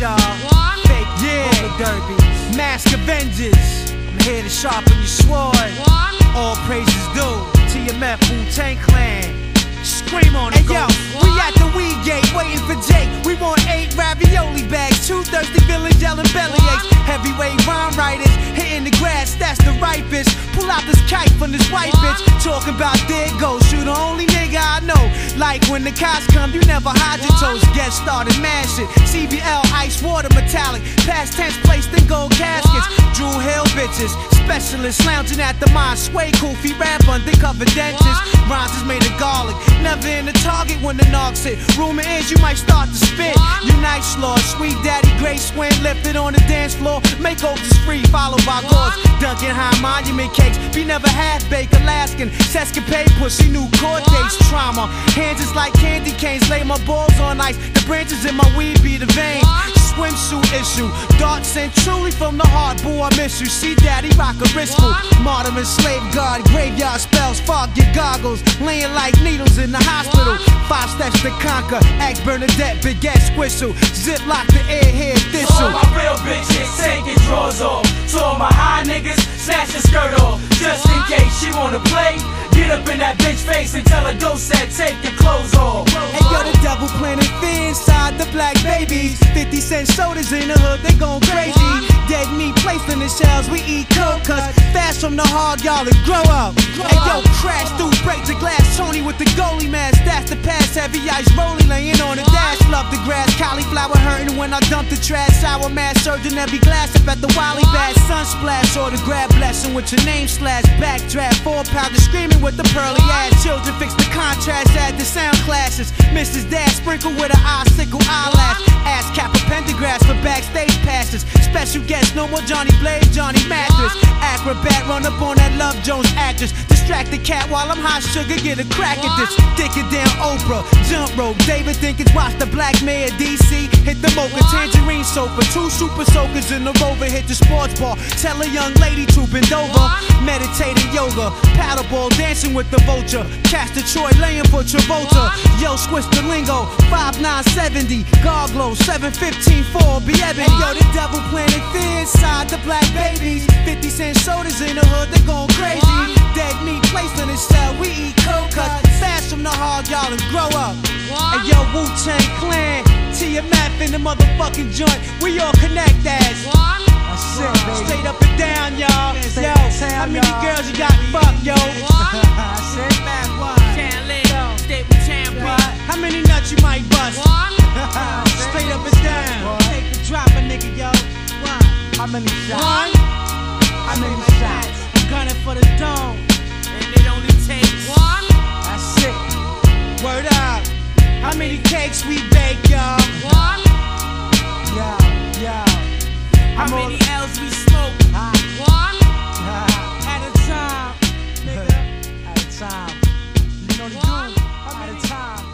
y'all. Fake, roller derby, mask Avengers. I'm here to sharpen your sword. All praises due to your Meth Wu-Tang Clan. Scream on it, hey, yo, we at the weed gate waiting for Jake. We want 8 ravioli bags, 2 thirsty villains yelling bellyaches. Heavyweight rhyme writers hitting the grass, that's the ripest. Pull out this kite from this white bitch, talking about there it goes. You the only nigga I know. Like when the cops come, you never hide your toes. Get started, man shit. CBL, ice water, metallic. Past tense placed in gold caskets. Drew Hill bitches, specialists lounging at the mine. Sway Koofy, rap undercover dentist. Rhymes is made of garlic. Never in the target when the knocks hit. Rumor is you might start to spit. Unite slaw, sweet daddy, great swing, lifted on the dance floor. Makeovers free, followed by gauze. Dunkin' high monument cakes. Be never half-baked, Alaskan. Sescapade, pussy, new court dates. Trauma, hands is like candy canes. Lay my balls on ice. The branches in my weed be the veins. Swimsuit issue, darts sent truly from the heart. Boo, I miss you. See daddy rock a wristful. Martyr and slave guard, graveyard spells. Fog your goggles, laying like needles in the hospital. 5 steps to conquer. Act Bernadette, big ass whistle. Zip lock the airhead thistle. All my real bitches taking drawers off. To all my high niggas, snatch the skirt off. Just in case she wanna play, get up in that bitch face and tell her go set, take your clothes off. Hey yo, the devil planted fear inside the black babies. 50-cent sodas in the hood, they gon' crazy. Dead meat placed in the shells, we eat coke. Cause fast from the hog, y'all, and grow up. Hey yo, crash through, break the glass. Tony with the goalie mask, that's the pass. Heavy ice rolling, laying on the dash. Love the grass, cauliflower hurting when I dump the trash. Sour mass surging every glass up at the Wally Bass. Sun splash or the grab blessing with your name slash. Backdraft, 4-pounder screaming with the pearly ass. Children fix the contrast, add the sound classes. Mrs. Dad sprinkle with an icicle eyelash. Ass cap a pentagraphs for backstage passes. Special guest, no more Johnny Blaze, Johnny Mathis. Acrobat, run up on that Love Jones actress. Distract the cat while I'm hot sugar, get a crack at this. Dick it down Oprah, jump rope. David Dinkins watch the Black Mayor DC. Hit the mocha, tangerine sofa. 2 super soakers in the Rover, hit the sports bar. Tell a young lady to bend over. Meditating yoga, paddleball dancing with the vulture. Catch Detroit laying for Travolta. Yo, switch the lingo, 5970. Garglow, 715 4, be ebony. Hey, yo, the devil planted fear inside the black babies. 50-cent sodas in the hood, they gon' crazy. Dead meat placed in the cell, we eat coke. Cut fast from the hard, y'all, and grow up. Hey, yo, Wu-Tang Clan, TMF in the motherfucking joint. We all connect as. Straight up and down, y'all. Yo, how many girls you got fucked, yo? How many nuts you might bust? Straight up and down. Take the drop a nigga, yo. How many shots? How many shots? I'm gunning for the dome. And it only takes 1. That's it. Word up. How many cakes we bake, y'all? 1. Yo. How many L's we smoke? 1. At a time, nigga. At a time. You know the dude. At a time.